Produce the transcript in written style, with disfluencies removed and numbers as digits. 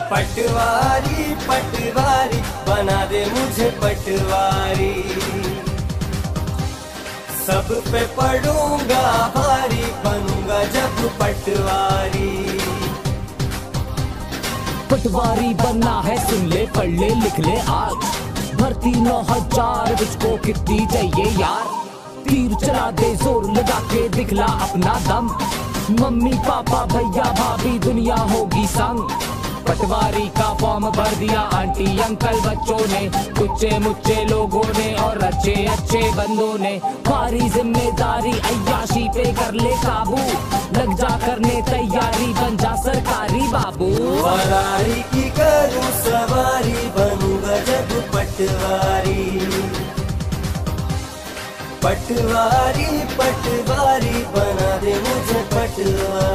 पटवारी पटवारी बना दे मुझे पटवारी, सब पे पड़ूंगा भारी, बनूंगा जब पटवारी। पटवारी बनना है सुन ले पढ़ ले लिख ले आज, भर्ती 9000 तुझको कितनी चाहिए यार, तीर चला दे जोर लगा के दिखला अपना दम, मम्मी पापा भैया भाभी दुनिया होगी संग। पटवारी का फॉर्म भर दिया आंटी अंकल बच्चों ने, कुच्चे मुच्चे लोगों ने और अच्छे अच्छे बंदों ने, भारी जिम्मेदारी अय्याशी पे कर ले काबू, लग जा करने तैयारी बन जा सरकारी बाबू। फरारी की करूं सवारी, बनूंगा जब पटवारी, पटवारी पटवारी बना दे मुझे पटवारी।